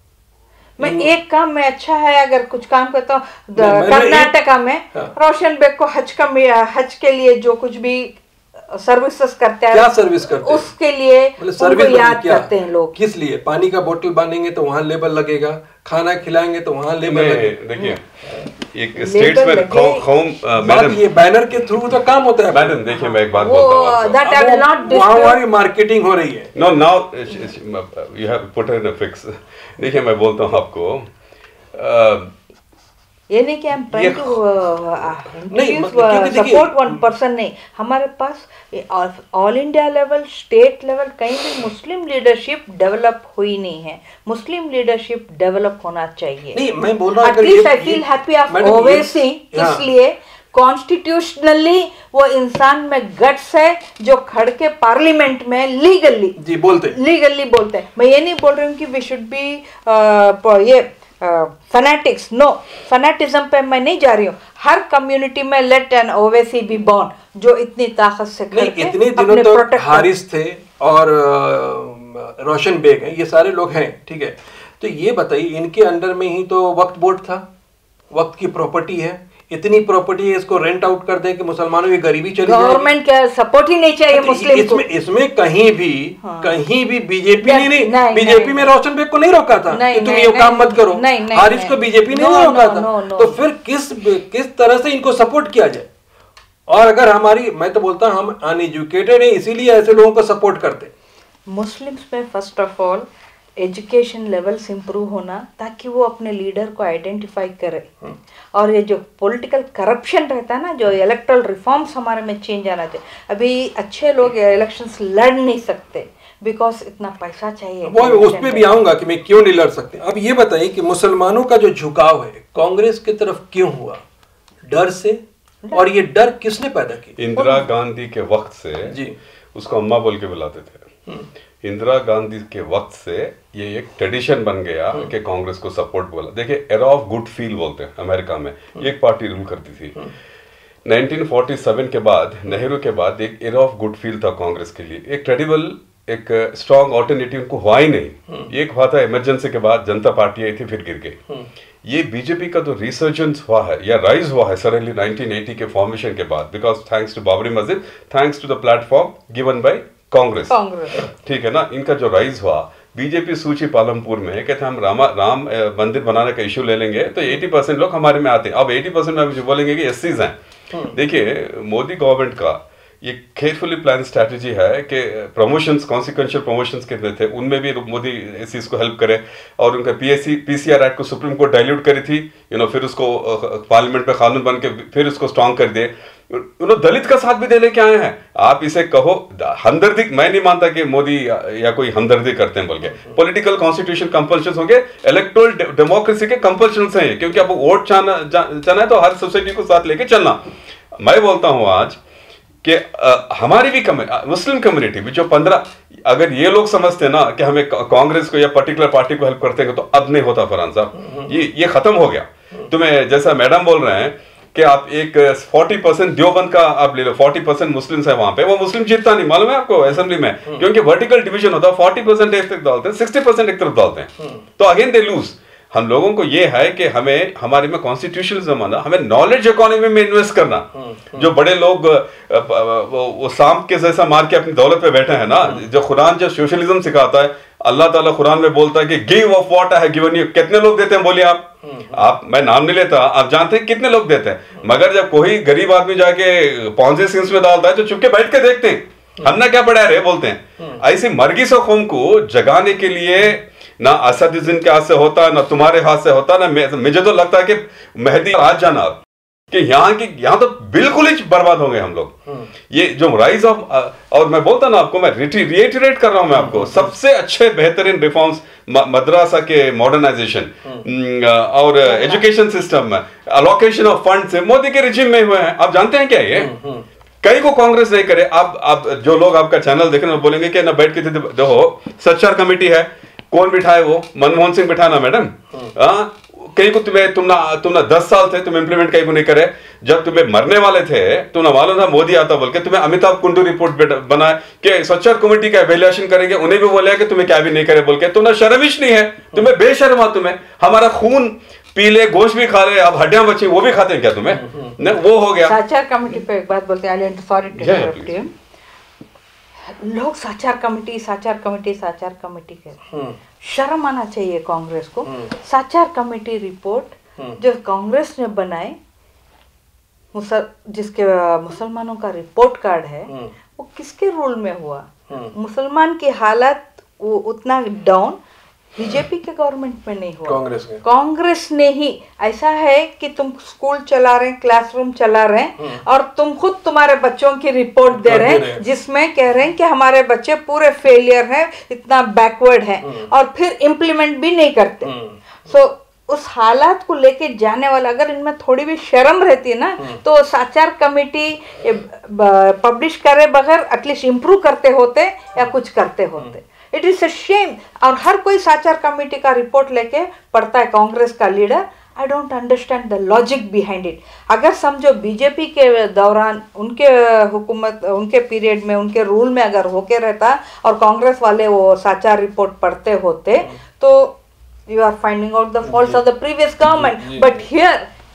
मैं एक काम में अच्छा है अगर कुछ काम करता हूँ कर्नाटका में, रोशन बेग को हज के लिए जो कुछ भी सर्विसेज करते हैं, क्या सर्विस करते हैं उसके लिए सर्विस याद करते हैं लोग। किस लिए? पानी का बोतल बांधेंगे तो वहाँ लेबल लगेगा, खाना खिलाएंगे तो वहाँ लेबल लगेगा। देखिए एक स्टेट्स में कौम मैडम, ये बैनर के थ्रू तो काम होता है मैडम। देखिए मैं एक बात बोलता हूँ, वहाँ हमारी मार्केटिंग हो रही है। No now you have put in a fix. देखिए मैं बोलता हूँ आपको, ये नहीं कि हम trying to support one person, नहीं, हमारे पास all India level, state level कहीं भी मुस्लिम लीडरशिप डेवलप हुई नहीं है। मुस्लिम लीडरशिप डेवलप होना चाहिए। नहीं, मैं बोल रहा हूं, at least I feel happy of Owaisi, इसलिए कॉन्स्टिट्यूशनली वो इंसान में गट्स है जो खड़ के पार्लियामेंट में लीगली बोलते हैं। मैं ये नहीं बोल रही हूँ कि वी शुड बी ये फैनेटिक्स, नो, फैनेटिज्म पे मैं नहीं जा रही हूँ। हर कम्युनिटी में let an Owaisi be born जो इतनी ताकत से इतने दिनों तक हारिस थे और रोशन बेग हैं, ये सारे लोग हैं, ठीक है। तो ये बताइए, इनके अंडर में ही तो वक्फ बोर्ड था, वक्त की प्रॉपर्टी है, इतनी प्रॉपर्टी है, इसको रेंट आउट कर दें कि मुसलमानों की गरीबी चली जाए। गवर्नमेंट क्या सपोर्ट ही नहीं चाहिए मुस्लिम को। इसमें कहीं भी बीजेपी ने नहीं, बीजेपी में रोशन बेग को नहीं रोका था कि तुम ये काम मत करो, हारिस को बीजेपी ने नहीं रोका था। तो फिर किस तरह से इनको सपोर्ट किया जाए? और अगर मैं तो बोलता हूँ हम अनएजुकेटेड हैं, इसीलिए ऐसे लोगों को सपोर्ट करते। मुस्लिम्स में first of all education levels improve होना, ताकि वो अपने लीडर को आइडेंटिफाई करे। और ये जो पॉलिटिकल करप्शन रहता है ना, जो इलेक्टोरल रिफॉर्म्स हमारे में चेंज आना चाहिए। अभी अच्छे लोग इलेक्शंस लड़ नहीं सकते बिकॉज इतना पैसा चाहिए। वो उस पर भी आऊंगा कि मैं क्यों नहीं लड़ सकते। अब ये बताइए कि मुसलमानों का जो झुकाव है कांग्रेस की तरफ क्यों हुआ? डर से। और ये डर किसने पैदा किया? इंदिरा गांधी के वक्त से जी, उसको अम्मा बोल के बुलाते थे। इंदिरा गांधी के वक्त से ये एक ट्रेडिशन बन गया कि कांग्रेस को सपोर्ट बोला। देखिए, एरा ऑफ गुड फील बोलते हैं अमेरिका में, एक पार्टी रूल करती थी। 1947 के बाद, नेहरू के बाद एक एरा ऑफ गुड फील था कांग्रेस के लिए। एक क्रेडिबल, एक स्ट्रॉन्ग ऑल्टरनेटिव उनको हुआ ही नहीं। एक हुआ था इमरजेंसी के बाद, जनता पार्टी आई थी, फिर गिर गई। ये बीजेपी का जो रिसर्जेंस हुआ है या राइज हुआ है सडनली 1980 के फॉर्मेशन के बाद, because thanks to Babri Masjid, thanks to the platform given by Congress, ठीक है ना। इनका जो राइज हुआ, बीजेपी सूची पालमपुर में कहते हम राम मंदिर बनाने का इशू ले लेंगे तो 80% लोग हमारे में आते हैं। अब 80% में बोलेंगे कि एससीज हैं। देखिए, मोदी गवर्नमेंट का ये केयरफुली प्लान स्ट्रैटेजी है कि प्रमोशंस, कॉन्सिक्वेंशियल प्रमोशंस कितने थे, उनमें भी मोदी इस चीज़ को हेल्प करे। और उनका पीसीआर एक्ट को सुप्रीम कोर्ट डाइल्यूट करी थी, फिर उसको पार्लियामेंट में कानून बन के फिर उसको स्ट्रॉन्ग कर दिए। दलित का साथ भी दे लेके आए हैं। आप इसे कहो हमदर्दी, मैं नहीं मानता कि मोदी या कोई हमदर्दी करते हैं बोल के। पॉलिटिकल कॉन्स्टिट्यूशन कंपल्शन होंगे, इलेक्टोरल डेमोक्रेसी के कंपल्शन है, क्योंकि आपको वोट चाहना है तो हर सोसाइटी को साथ लेके चलना। मैं बोलता हूं आज कि हमारी भी मुस्लिम कम्युनिटी भी जो 15, अगर ये लोग समझते ना कि हमें कांग्रेस को या पर्टिकुलर पार्टी को हेल्प करते हैं तो अब नहीं होता फरहान साहब। ये खत्म हो गया। तुम्हें जैसा मैडम बोल रहे हैं कि आप एक 40% देवबंद का आप ले लो, 40% मुस्लिम्स है वहां पे, वो मुस्लिम जीतता नहीं, मालूम है आपको असेंबली में, क्योंकि वर्टिकल डिवीजन होता है। 40% एक तरफ डालते हैं, 60% एक तरफ डालते हैं, तो अगेन दे लूज। हम लोगों को ये है कि हमें हमारे में कॉन्स्टिट्यूशनल जमाना, हमें नॉलेज इकोनॉमी में इन्वेस्ट करना। जो बड़े लोग वो सांप के जैसा मार के अपनी दौलत पे बैठे हैं ना, जो कुरान जो सोशलिज्म सिखाता है, अल्लाह ताला कुरान में बोलता है कि give of what I have given you. कितने लोग देते हैं बोलिए आप मैं नाम नहीं लेता, आप जानते हैं कितने लोग देते हैं। मगर जब कोई गरीब आदमी जाके पॉन्जी स्कीम्स में डालता है तो चुपके बैठ के देखते हैं, हमने क्या पढ़ा रे बोलते हैं। ऐसी मरगी से कौम को जगाने के लिए ना असदुद्दीन के हाथ से होता, ना तुम्हारे हाथ से होता, ना मुझे तो लगता है कि मेहदी आज जाना कि यहाँ तो बिल्कुल ही बर्बाद होंगे हम लोग। ये जो राइज ऑफ, और मैं बोलता ना आपको, मैं रिएटरेट कर रहा हूं मैं आपको, सबसे अच्छे बेहतरीन रिफॉर्म्स मद्रासा के मॉडर्नाइजेशन और एजुकेशन सिस्टम में अलोकेशन ऑफ फंड से मोदी के रिजिम में हुए हैं। आप जानते हैं क्या ये? कई को कांग्रेस नहीं करे। आप जो लोग आपका चैनल देख रहे हैं बोलेंगे कि ना बैठ के देखो सच्चार कमेटी है, कौन बिठाए? वो मनमोहन सिंह बिठाना मैडम। कई को तुमने 10 साल थे, तुम इंप्लीमेंट कहीं को नहीं करे। जब तुम्हें मरने वाले थे तुम्हें मालूम था मोदी आता बोल के, तुम्हें अमिताभ कुंडू रिपोर्ट बनाए कि सच्चार कमेटी का एवेल्युएशन करेंगे, उन्हें भी बोले कि तुम्हें क्या भी नहीं करे बोल के। तुम्हें शर्मिश नहीं है, तुम्हें बेशर्मा, तुम्हें हमारा खून पी ले, गोश्त भी खा ले, अब हड्डियां बची वो भी खाते हैं क्या तुम्हें? वो हो गया। सच्चार कमेटी पे एक बात बोलते हैं, सॉरी लोग साचार कमेटी कहते हैं। शर्म आना चाहिए कांग्रेस को। साचार कमेटी रिपोर्ट जो कांग्रेस ने बनाई, जिसके मुसलमानों का रिपोर्ट कार्ड है, वो किसके रूल में हुआ? मुसलमान की हालत उतना डाउन बीजेपी के गवर्नमेंट में नहीं हुआ, कांग्रेस ने ही। ऐसा है कि तुम स्कूल चला रहे हैं, क्लासरूम चला रहे हैं, और तुम खुद तुम्हारे बच्चों की रिपोर्ट दे रहे हैं जिसमें कह रहे हैं कि हमारे बच्चे पूरे फेलियर हैं, इतना बैकवर्ड है, और फिर इम्प्लीमेंट भी नहीं करते। सो उस हालात को लेके जाने वाला, अगर इनमें थोड़ी भी शर्म रहती है ना, तो साचार कमेटी पब्लिश करे बगैर एटलीस्ट इम्प्रूव करते होते या कुछ करते होते। It is a shame. और हर कोई साचार कमेटी का रिपोर्ट लेके पढ़ता है कांग्रेस का leader. I don't understand the logic behind it. अगर समझो बीजेपी के दौरान, उनके हुकूमत, उनके पीरियड में, उनके रूल में अगर होके रहता और कांग्रेस वाले वो साचार रिपोर्ट पढ़ते होते, तो you are finding out the faults of the previous government. But here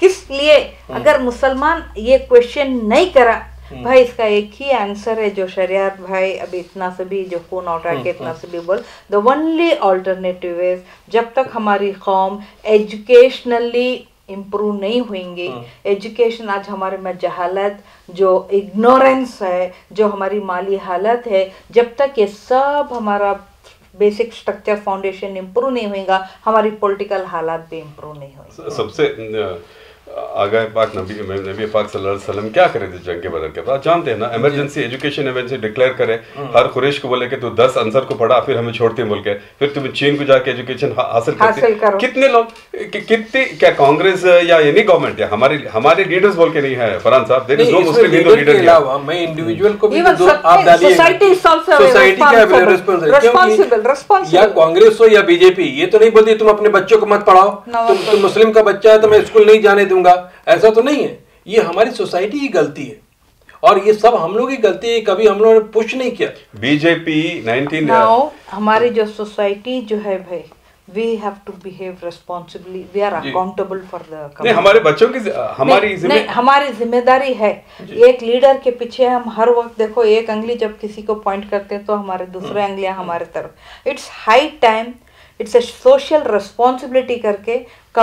किस लिए? अगर मुसलमान ये क्वेश्चन नहीं करा भाई, इसका एक ही आंसर है जो शरियार भाई अभी इतना से भी जो फोन उठा के इतना से भी बोल, द ओनली ऑल्टरनेटिव इज जब तक हमारी कौम एजुकेशनली इम्प्रूव नहीं होंगी, एजुकेशन आज हमारे में जहालत, जो इग्नोरेंस है, जो हमारी माली हालत है, जब तक ये सब हमारा बेसिक स्ट्रक्चर फाउंडेशन इम्प्रूव नहीं होगा, हमारी पॉलिटिकल हालात भी इम्प्रूव नहीं होंगे। सबसे आगा पाक नबी पाक सल्लल्लाहु अलैहि वसल्लम क्या करे थे जंग के बदर के बाद? जानते हैं ना, इमरजेंसी एजुकेशन इमरजेंसी डिक्लेयर करे, हर कुरैश को बोले कि तू 10 आंसर को पढ़ा फिर हमें छोड़ते बोल के, फिर तुम चीन को जाके एजुकेशन हासिल करते। कितने लोग कितने क्या कांग्रेस या एनी गवर्नमेंट या हमारे लीडर्स बोल के नहीं है Farhan sahab, there is no Muslim Hindu leader के अलावा मैं इंडिविजुअल को भी आप डालिए, सोसाइटी का रिस्पांसिबल, या कांग्रेस हो या बीजेपी, ये तो नहीं बोलती तुम अपने बच्चों को मत पढ़ाओ, तुम मुस्लिम का बच्चा है तो मैं स्कूल नहीं जाने दूंगा, ऐसा तो नहीं है। ये हमारी सोसाइटी की गलती है और ये सब हम लोग की गलती है, कभी हम लोगों ने पुश नहीं किया। बीजेपी 19 हमारी जो सोसाइटी जो है भाई, we have to behave responsibly, we are accountable for the community। नहीं, हमारे बच्चों की हमारी जिम्मेदारी है। एक लीडर के पीछे हम हर वक्त देखो, एक अंगली जब किसी को पॉइंट करते हैं तो हमारे दूसरे अंगलियां हमारे तरफ। It's high time, it's a social responsibility करके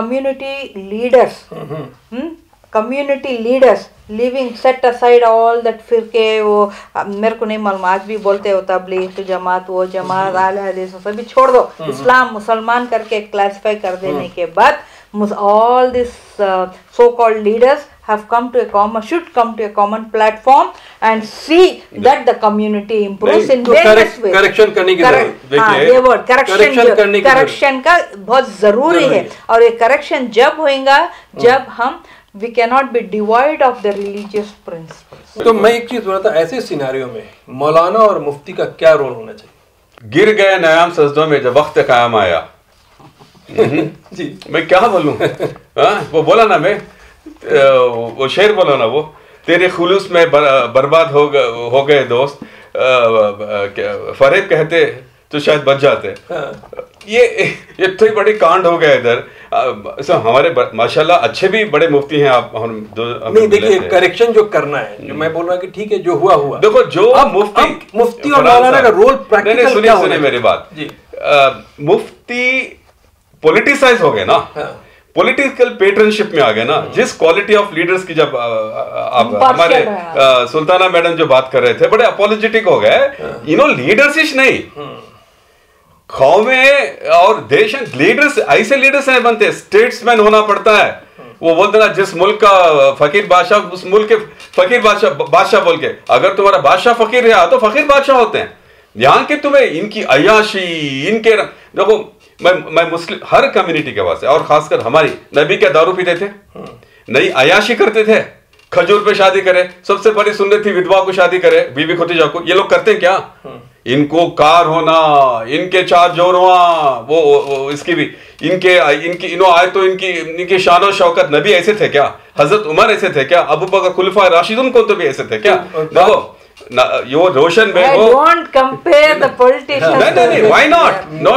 community leaders living set aside all that फिरके, वो मेरे को नहीं मालूम, आज भी बोलते हो तबलीग जमात, वो जमात आले हदीस सभी छोड़ दो, इस्लाम मुसलमान करके क्लासिफाई कर देने के बाद all these so-called leaders have should come to a common platform and see that the community improves in various ways। Correction करने की जरूरत है, ये वर्ड करेक्शन का बहुत जरूरी है। और ये करेक्शन जब होगा जब हम we cannot be devoid of the religious principles। तो मैं एक चीज बोला था, ऐसे सिनेरियो में मौलाना और मुफ्ती का क्या रोल होना चाहिए? गिर गए नयाम सजदों में जब वक्त कायम आया। जी मैं क्या बोलूं, वो बोला ना, मैं वो शेर बोला ना, वो तेरे खुलूस में बर्बाद हो गए दोस्त, फरेब कहते तो शायद बच जाते। ये तो बड़ी कांड हो गया इधर। हमारे माशाल्लाह अच्छे भी बड़े मुफ्ती हैं। आप हम नहीं, देखिए करेक्शन जो करना है, जो मैं बोल रहा हूँ कि ठीक है जो हुआ हुआ, देखो जो मुफ्ती और मौलाना का रोल प्रैक्टिकल क्या होना है? मेरी बात, मुफ्ती पॉलिटिसाइज हो गए ना, पॉलिटिकल पेटर्नशिप में आ गए ना। जिस क्वालिटी ऑफ लीडर्स की जब हमारे सुल्ताना मैडम जो बात कर रहे थे, बड़े अपोलोजेटिक हो गए। लीडर्स नहीं, कौमें और देश लीडर्स ऐसे लीडर्स नहीं बनते, स्टेट्समैन होना पड़ता है। वो बोलते ना, जिस मुल्क का फकीर बादशाह उस मुल्क के फकीर बादशाह बोल के, अगर तुम्हारा बादशाह फकीर है तो फकीर बादशाह होते हैं। यहाँ के तुम्हें इनकी अयाशी, इनके देखो, मैं मुस्लिम हर कम्युनिटी के वास्ते, और खासकर हमारी नबी क्या दारू पीते थे, नहीं अयाशी करते थे, खजूर पे शादी करे, सबसे बड़ी सुन्नत थी विधवा को शादी करे, बीबी खतीजा को। ये लोग करते हैं क्या? इनको कार होना, इनके 4 जोरवा, वो इसकी भी इनकी इनो आए तो इनकी शान शौकत। नबी ऐसे थे क्या? हजरत उमर ऐसे थे क्या? अबू बकर खुलफा राशिदुन को तो भी ऐसे थे क्या? देखो यो रोशन में वो don't compare the politicians। नहीं, why not? No,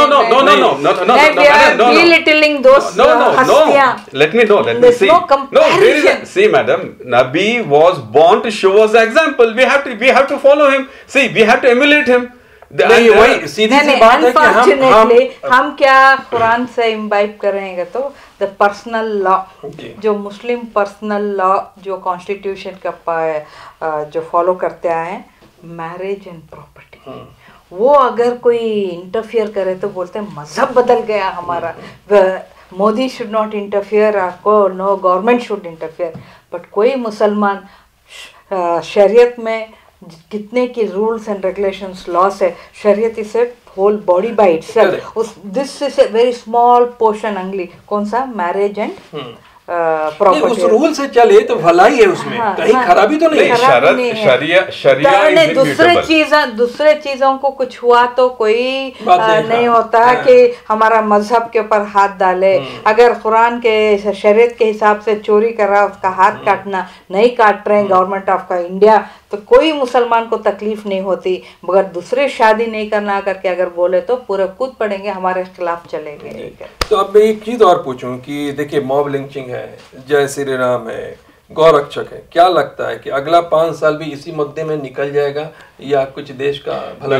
belittling those हस्तियां। Let me see। No, there is see, madam, Nabi was born to show us the example. We have to follow him. See, we have to emulate him। नहीं, वही सीधी सी बात है कि हम क्या कुरान से imbibe करेंगे तो द पर्सनल लॉ, जो मुस्लिम पर्सनल लॉ जो कॉन्स्टिट्यूशन का जो फॉलो करते आए हैं, मैरिज एंड प्रॉपर्टी, वो अगर कोई इंटरफियर करे तो बोलते हैं मजहब बदल गया हमारा, Modi should not interfere, no government should interfere. But कोई मुसलमान शरीयत में कितने की रूल्स एंड रेगुलेशंस लॉस है, शरीयत इसे whole body by itself. This is a very small portion अंगली, कौन सा? Marriage and property. उस रूल से चले तो भलाई है उसमें, कहीं खराबी तो नहीं है। शरिया दूसरे चीजों को कुछ हुआ तो कोई नहीं होता कि हमारा मजहब के ऊपर हाथ डाले। अगर कुरान के शरीयत के हिसाब से चोरी कर रहा है उसका हाथ काटना नहीं काट रहे हैं गवर्नमेंट ऑफ इंडिया, तो कोई मुसलमान को तकलीफ नहीं होती, मगर दूसरे शादी नहीं करना करके अगर बोले तो पूरे कूद पड़ेंगे, हमारे खिलाफ चलेंगे। तो अब मैं एक चीज़ और पूछूं कि देखिए मॉब लिंचिंग है, जय श्री राम है, गौरक्षक है, क्या लगता है कि अगला 5 साल भी इसी मुद्दे में निकल जाएगा या कुछ देश का भला?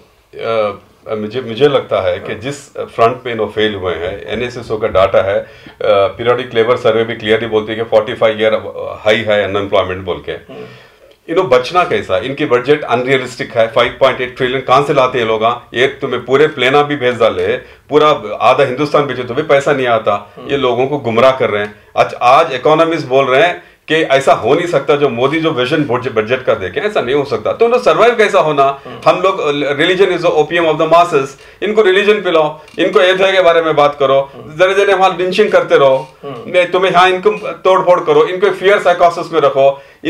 मुझे लगता है कि जिस फ्रंट पे इन्हों फेल हुए हैं, एनएसएसओ का डाटा है, पीरियोडिक लेबर सर्वे भी क्लियरली बोलती है कि 45 ईयर हाई है अनएम्प्लॉयमेंट बोल के। इन्हों बचना कैसा, इनकी बजट अनरियलिस्टिक है, 5.8 ट्रिलियन कहाँ से लाते हैं लोग? ये तुम्हें पूरे प्लेना भी भेज डाले, पूरा आधा हिंदुस्तान भेजे तो भी पैसा नहीं आता। ये लोगों को गुमराह कर रहे हैं। आज इकोनॉमिस्ट बोल रहे हैं कि ऐसा हो नहीं सकता, जो मोदी जो विजन बजट का देखे ऐसा नहीं हो सकता। तो उन्हें सर्वाइव कैसा होना? हम लोग religion is the opium of the masses, इनको रिलीजन पिलाओ, इनको अयोध्या के बारे में बात करो, जरे जरे वहां लिंचिंग करते रहो, तुम्हें यहाँ इनको तोड़ फोड़ करो, इनको फियर साइकोसिस में रखो।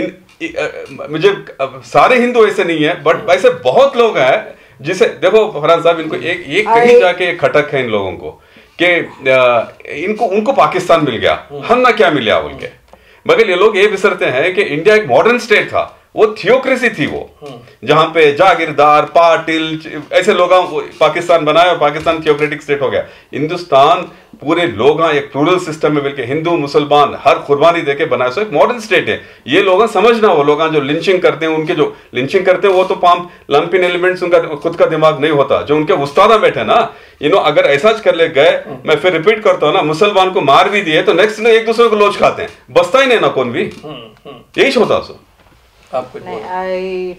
मुझे सारे हिंदू ऐसे नहीं है, बट ऐसे बहुत लोग हैं जिसे देखो फरहान साहब, इनको एक कहीं जाके खटक है इन लोगों को कि इनको उनको पाकिस्तान मिल गया, हम ना क्या मिला बोल के। मगर ये लोग ये विसरते हैं कि इंडिया एक मॉडर्न स्टेट था, वो थियोक्रेसी थी, वो जहां पे जागीरदार पाटिल ऐसे लोग पाकिस्तान बनाया और पाकिस्तान थियोक्रेटिक स्टेट हो गया। हिंदुस्तान पूरे लोग एक प्लूरल सिस्टम में मिलकर हिंदू मुसलमान हर कुर्बानी देके बनाया, सो एक मॉडर्न स्टेट है। ये लोग समझना, वो लोग जो लिंचिंग करते हैं, उनके जो लिंचिंग करते हैं वो तो पाम लंपिन एलिमेंट्स, उनका खुद का दिमाग नहीं होता। जो उनके उस्तादा बैठे ना, अगर ऐसा कर ले गए, मैं फिर रिपीट करता हूँ ना, मुसलमान को मार भी दिए तो नेक्स्ट ने एक दूसरे को लोच खाते हैं, बसता ही नहीं ना कौन भी, यही होता। सो नहीं,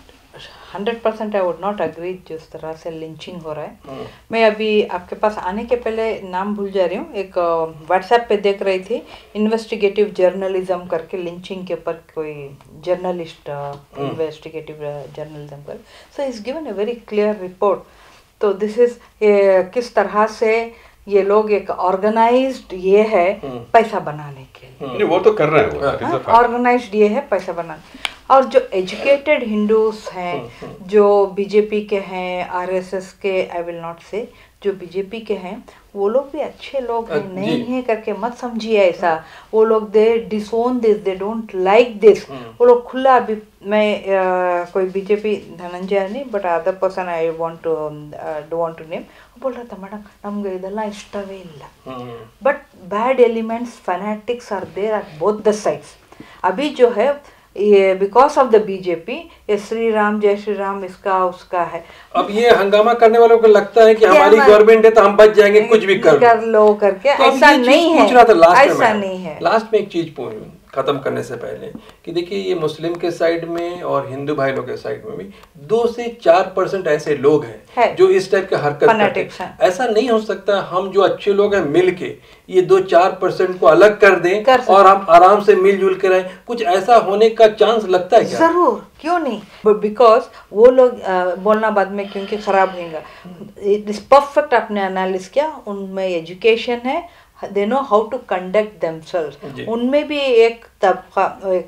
100% आई वुड नॉट अग्री जिस तरह से लिंचिंग हो रहा है। मैं अभी आपके पास आने के पहले नाम भूल जा रही हूँ, एक व्हाट्सएप पे देख रही थी, इन्वेस्टिगेटिव जर्नलिज्म करके, लिंचिंग के ऊपर कोई जर्नलिस्ट इन्वेस्टिगेटिव जर्नलिज्म कर, so is given a very clear report. तो दिस इज किस तरह से ये लोग एक ऑर्गेनाइज्ड ये है पैसा बनाने के लिए, वो तो कर रहे हैं, ऑर्गेनाइज्ड ये है पैसा बनाने। और जो एजुकेटेड हिंदूज हैं, जो बीजेपी के हैं, आरएसएस के, आई विल नॉट से, जो बीजेपी के हैं, वो लोग भी अच्छे लोग हैं, नहीं है करके मत समझिए ऐसा। वो लोग they disown this, they don't like this. वो लोग खुला, अभी मैं कोई बीजेपी धनंजय नहीं, but other person I want to don't want to name, बोल रहा था, मैडम नमगे ಇದೆಲ್ಲ ಇಷ್ಟವೇ ಇಲ್ಲ, but bad elements fanatics are there at both the sides. अभी जो है ये बिकॉज ऑफ द बीजेपी, ये श्री राम जय श्री राम इसका उसका है। अब ये हंगामा करने वालों को लगता है कि हमारी गवर्नमेंट है तो हम बच जाएंगे, कुछ भी कर लो करके, तो ऐसा नहीं है, ऐसा नहीं है। लास्ट में एक चीज खत्म करने से पहले कि देखिए, ये मुस्लिम के साइड में और हिंदू भाई लोग के साइड में भी 2 से 4% ऐसे लोग हैं जो इस टाइप के हरकत करते हैं। ऐसा नहीं हो सकता हम जो अच्छे लोग हैं मिलके ये 2-4% को अलग कर दें और हम आराम से मिलजुल के रहें। कुछ ऐसा होने का चांस लगता है क्या? जरूर, क्यों नहीं, बिकॉज वो लोग बोलना बाद में क्योंकि खराब होगा। इस परफेक्ट आपने एनालिसिस किया, उनमें एजुकेशन है, they know how to conduct themselves। उनमें भी एक तबका,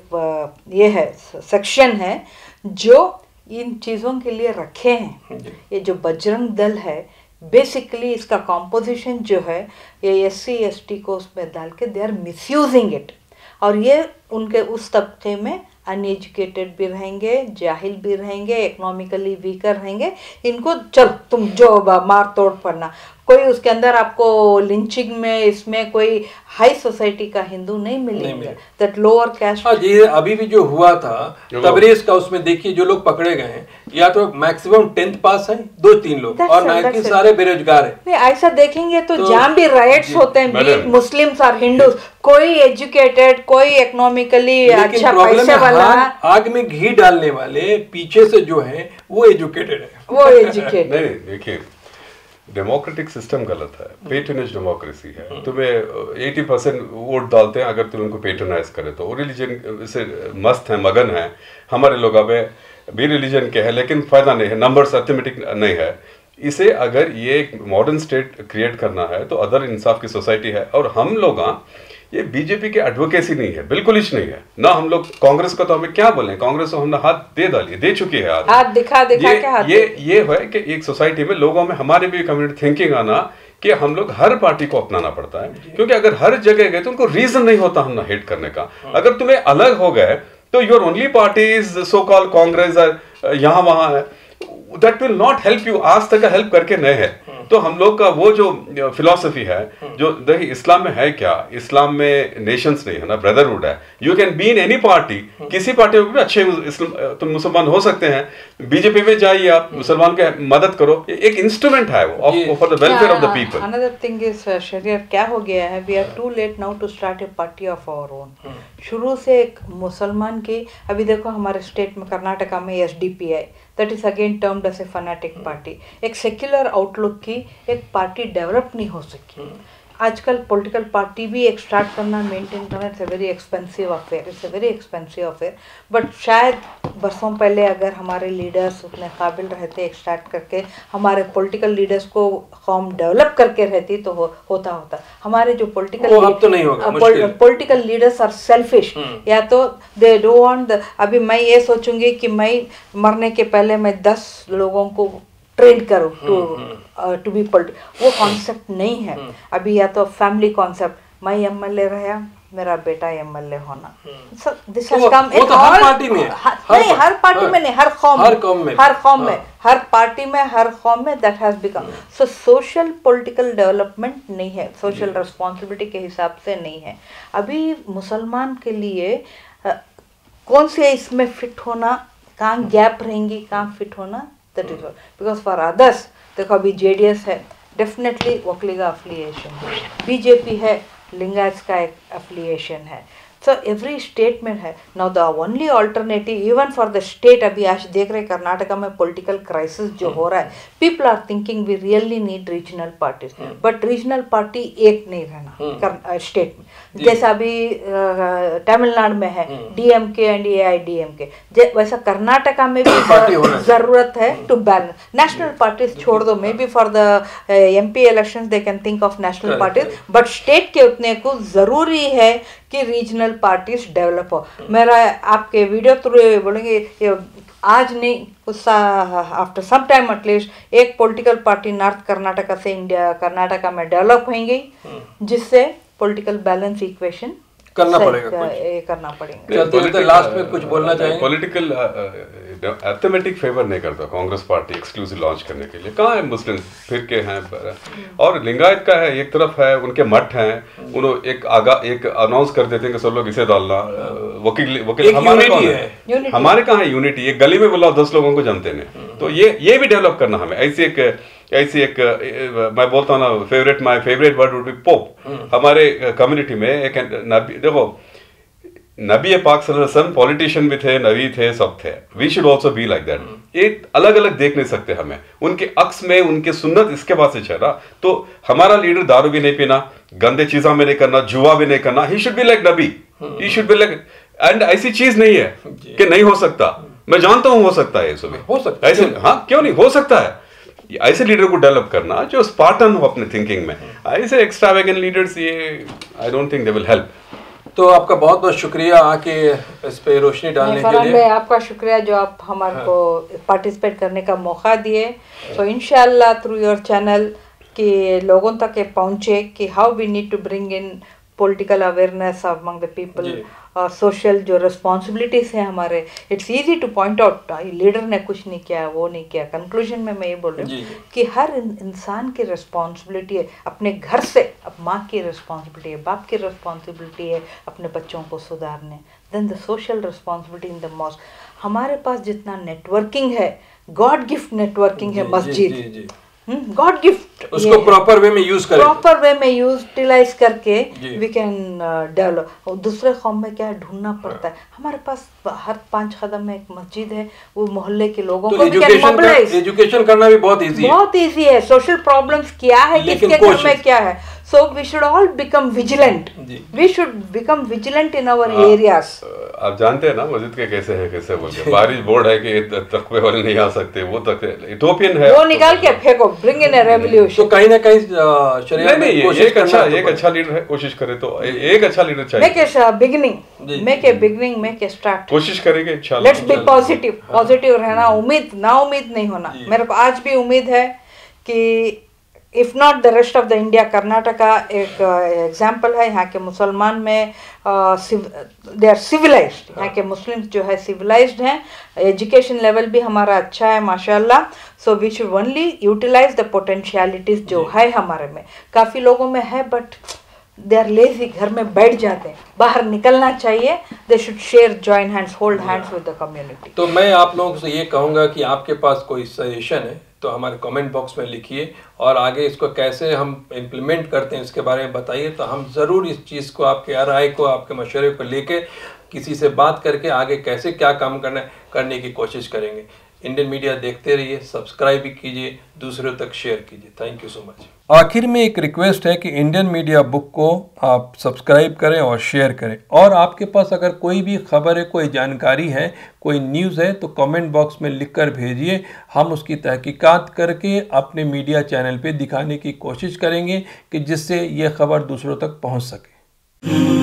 एक ये है, सेक्शन है जो इन चीज़ों के लिए रखे हैं। ये जो बजरंग दल है, बेसिकली इसका कॉम्पोजिशन जो है, ये SC ST को उसमें डाल के दे आर मिसयूजिंग इट। और ये उनके उस तबके में अनएजुकेटेड भी रहेंगे, जाहिल भी रहेंगे, इकोनॉमिकली वीकर रहेंगे। इनको चल तुम जो मार तोड़ पड़ना, कोई उसके अंदर आपको लिंचिंग में इसमें कोई हाई सोसाइटी का हिंदू नहीं मिलेगा, दैट लोअर कास्ट। ये अभी भी जो हुआ था तबरेज का, उसमें देखिए जो लोग पकड़े गए हैं या तो मैक्सिमम 10th पास हैं 2-3 लोग, और 90 सारे बेरोजगार हैं। ऐसा देखेंगे तो जहाँ भी राइट्स होते हैं, बी मुस्लिम्स और हिंदूज, कोई एजुकेटेड, कोई इकोनॉमिकली अच्छा पैसे वाला। आग में घी डालने वाले पीछे से जो है वो एजुकेटेड है, वो एजुकेटेड। नहीं, देखिए डेमोक्रेटिक सिस्टम गलत है, पेट्रोनेज डेमोक्रेसी है। तुम्हें 80% वोट डालते हैं अगर तुम उनको पेट्रोनाइज करे तो। रिलीजन से मस्त है, मगन है, हमारे लोग अब भी रिलीजन के हैं, लेकिन फायदा नहीं है, नंबर्स अर्थमेटिक नहीं है। इसे अगर ये एक मॉडर्न स्टेट क्रिएट करना है तो अदर इंसाफ की सोसाइटी है। और हम लोग ये बीजेपी के एडवोकेसी नहीं है, बिल्कुल ही नहीं है ना। हम लोग कांग्रेस को तो हमें क्या बोले, कांग्रेस को हमने हाथ दे चुकी है, हाथ दिखा के हाथ। ये है कि एक सोसाइटी में लोगों में, हमारे भी कम्युनिटी थिंकिंग आना कि हम लोग हर पार्टी को अपनाना पड़ता है, क्योंकि अगर हर जगह गए तो उनको रीजन नहीं होता हम ना हेट करने का। अगर तुम्हें अलग हो गए तो your only parties so called Congress यहाँ वहां है, that will not help you, आज तक हेल्प करके नहीं है। तो हम लोग का वो जो फिलॉसफी है, जो देखिए इस्लाम में है क्या, इस्लाम में नेशंस नहीं है ना, ब्रदरहुड है। You can be in any party, किसी पार्टी में भी अच्छे तुम मुसलमान हो सकते हैं। बीजेपी में जाइए आप, मुसलमान के मदद करो, एक इंस्ट्रूमेंट है वो for the welfare of the people. Another thing is शरियर, क्या हो गया है, we are too late now to start a party of our own. शुरू से एक मुसलमान की, अभी देखो हमारे स्टेट में कर्नाटका में SDPI, that is again termed as a fanatic party. एक सेक्युलर आउटलुक की एक पार्टी डेवलप नहीं हो सकी। आजकल पॉलिटिकल पार्टी भी एक स्टार्ट करना, मेंटेन करना, it's a very expensive affair, it's a very expensive affair. But शायद बरसों पहले अगर हमारे लीडर्स उतने काबिल रहते, एक स्टार्ट करके हमारे पॉलिटिकल लीडर्स को कौम डेवलप करके रहती तो होता। हमारे जो पॉलिटिकल लीडर्स आर सेल्फिश, या तो दे डोंट वांट। अभी मैं ये सोचूंगी कि मैं मरने के पहले मैं 10 लोगों को ट्रेन करो टू बी पॉलिटिकल, वो कॉन्सेप्ट नहीं है अभी। या तो फैमिली कॉन्सेप्ट, मैं MLA रहा, मेरा बेटा MLA होना, दिस हैज कम इन हर पार्टी में, नहीं हर पार्टी में नहीं, हर कौम में, हर पार्टी में, हर कौम में that has become. So social political development नहीं है, सोशल रिस्पॉन्सिबिलिटी के हिसाब से नहीं है अभी। मुसलमान के लिए कौन से इसमें फिट होना, कहाँ गैप रहेंगी, कहाँ फिट होना, that is because for others. देखो अभी JDS है, डेफिनेटली वकलीगा अफिलिएशन है, BJP है, लिंगायत का एक अफिलिएशन है। सो एवरी स्टेट में है। Now the only alternative even for the state, अभी आज देख रहे कर्नाटका में पॉलिटिकल क्राइसिस जो हो रहा है, people are thinking we really need regional parties, but regional party एक नहीं रहना स्टेट में। जैसा अभी तमिलनाडु में है DMK एंड AIDMK, वैसा कर्नाटका में भी जरूरत है टू बैलेंस। नेशनल पार्टीज छोड़ दो, maybe for the MP elections they can think of national parties, but state के उतने को जरूरी है कि रीजनल पार्टीज डेवलप हो। मेरा आपके वीडियो थ्रू बोलेंगे आज नहीं, उस आफ्टर सम टाइम एटलीस्ट एक पॉलिटिकल पार्टी नॉर्थ कर्नाटका से इंडिया कर्नाटका में डेवलप होंगी, जिससे पॉलिटिकल बैलेंस इक्वेशन करना पड़ेगा, ये करना पड़ेगा। लास्ट में कुछ बोलना चाहिए? पॉलिटिकल अर्थमेटिक फेवर नहीं करता कांग्रेस पार्टी एक्सक्लूसिव लॉन्च करने के लिए। कहाँ है मुस्लिम फिरके हैं, और लिंगायत का है एक तरफ है, उनके मठ हैं, उन्होंने एक अनाउंस कर देते हैं कि सब लोग इसे डालना। वकील हमारे कहाँ है यूनिटी? एक गली में बुलाओ 10 लोगों को जानते हैं। तो ये भी डेवलप करना हमें। ऐसी एक मैं बोलता हूँ ना, my favourite word would be pope. हमारे कम्युनिटी में एक देखो, नबी पाक सल्लल्लाहु अलैहि वसल्लम पॉलिटिशियन भी थे, नबी थे, सब थे। We should also be like that. एक अलग अलग देख नहीं सकते हमें, उनके अक्स में उनके सुन्नत इसके बाद से चला। तो हमारा लीडर दारू भी नहीं पीना, गंदे चीजा में नहीं करना, जुआ भी नहीं करना। ही शुड बी लाइक नबी, he should be like. And ऐसी चीज नहीं है कि नहीं हो सकता, मैं जानता हूं हो सकता है, ये हो सकता है ऐसे। हाँ, क्यों नहीं हो सकता है? ऐसे लीडर को डेवलप करना जो स्पार्टन हो अपने थिंकिंग में। ऐसे एक्स्ट्रावेगेंट लीडर्स, ये I don't think they will help. तो आपका बहुत बहुत शुक्रिया आके इस पे रोशनी डालने के लिए। आपका शुक्रिया जो आप हमारे को पार्टिसिपेट करने का मौका दिए। तो इंशाल्लाह थ्रू योर चैनल कि लोगों तक ये पहुंचे कि how we need to bring in political awareness among the people, social जो रिस्पॉन्सिबिलिटीज हैं हमारे। It's easy to point out leader ने कुछ नहीं किया, वो नहीं किया। कंक्लूजन में मैं ये बोल रही हूँ कि हर इंसान की रिस्पॉन्सिबिलिटी है अपने घर से, अब माँ की रिस्पॉन्सिबिलिटी है, बाप की रिस्पॉन्सिबिलिटी है अपने बच्चों को सुधारने। Then the social responsibility in the mosque. हमारे पास जितना नेटवर्किंग है, गॉड गिफ्ट नेटवर्किंग है मस्जिद, गॉड गिफ्ट, उसको प्रॉपर वे में यूज करें, प्रॉपर वे में यूटिलाइज करके वी कैन डेवलप। दूसरे कौम में क्या ढूंढना पड़ता है, हमारे पास हर 5 कदम में एक मस्जिद है, वो मोहल्ले के लोगों को एजुकेशन करना भी बहुत इजी है। सोशल प्रॉब्लम्स क्या है, किसके घर में क्या है। So we should all become vigilant. We should become vigilant in our areas. आप जानते हैं ना मस्जिद के कैसे है, कैसे बोलते बारिश बोर्ड है कि तकवे वाले नहीं आ सकते, वो तक इटोपियन है, वो निकाल के फेंको, bring in a revolution। तो कहीं ना कहीं शरिया में एक अच्छा लीडर है, कोशिश करे तो एक अच्छा लीडर चाहिए। Make a beginning, make a start। कोशिश करेंगे इंशाल्लाह। Let's be positive, पॉजिटिव रहना, उम्मीद ना उम्मीद नहीं होना। मेरे को आज भी उम्मीद है कि if not the rest of the India, Karnataka एक एग्जाम्पल है। यहाँ के मुसलमान में दे आर सिविलाइज्ड, यहाँ के मुस्लिम्स जो है सिविलाइज्ड हैं, एजुकेशन लेवल भी हमारा अच्छा है माशाल्लाह। So we should only utilise the potentialities जो है हमारे में। काफ़ी लोगों में है बट दे आर लेजी, घर में बैठ जाते हैं, बाहर निकलना चाहिए। They should share, join hands, hold hands with the community. तो मैं आप लोगों से ये कहूँगा कि आपके पास कोई सजेशन है तो हमारे कमेंट बॉक्स में लिखिए, और आगे इसको कैसे हम इम्प्लीमेंट करते हैं इसके बारे में बताइए। तो हम ज़रूर इस चीज़ को, आपके राय को, आपके मशवरे को लेके किसी से बात करके आगे कैसे क्या काम करने की कोशिश करेंगे। इंडियन मीडिया देखते रहिए, सब्सक्राइब भी कीजिए, दूसरों तक शेयर कीजिए। Thank you so much. आखिर में एक रिक्वेस्ट है कि इंडियन मीडिया बुक को आप सब्सक्राइब करें और शेयर करें, और आपके पास अगर कोई भी खबर है, कोई जानकारी है, कोई न्यूज़ है तो कमेंट बॉक्स में लिखकर भेजिए। हम उसकी तहकीकात करके अपने मीडिया चैनल पे दिखाने की कोशिश करेंगे कि जिससे ये खबर दूसरों तक पहुंच सके।